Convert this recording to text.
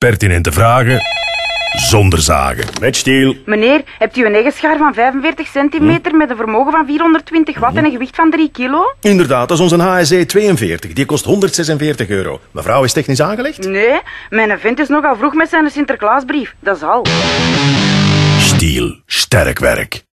Pertinente vragen zonder zagen. Met Stiel. Meneer, hebt u een neggenschaar van 45 centimeter met een vermogen van 420 watt en een gewicht van 3 kilo? Inderdaad, dat is onze HSE 42. Die kost €146. Mevrouw is technisch aangelegd? Nee, mijn vent is nogal vroeg met zijn Sinterklaasbrief. Dat is al. Stiel. Sterk werk.